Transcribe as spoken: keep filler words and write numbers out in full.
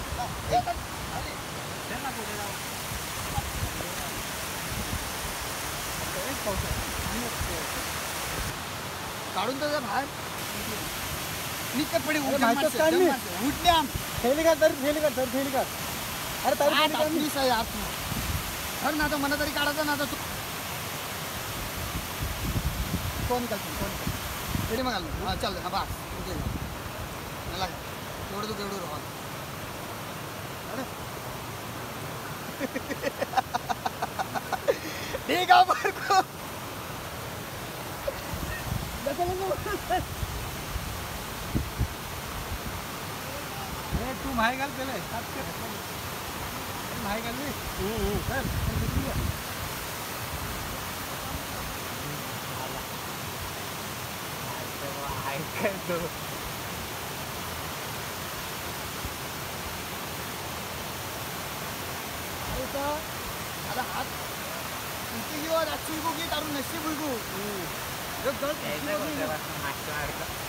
काढून तर बाहेर निकट पडे उठल्या थैली का तर थैली का तर थैली का अरे तर हर ना तो मला तरी काढायचा ना तो कोण निकाल कोण तरी मग हा चल हा बस मला तेवढं तू तेवढं राहा अरे ठीक आहे पर को अरे तू भाई घाल पहले भाई घाल चल कर दो आता हात उलटी घेऊ रात्री बघी काढून नशी बघू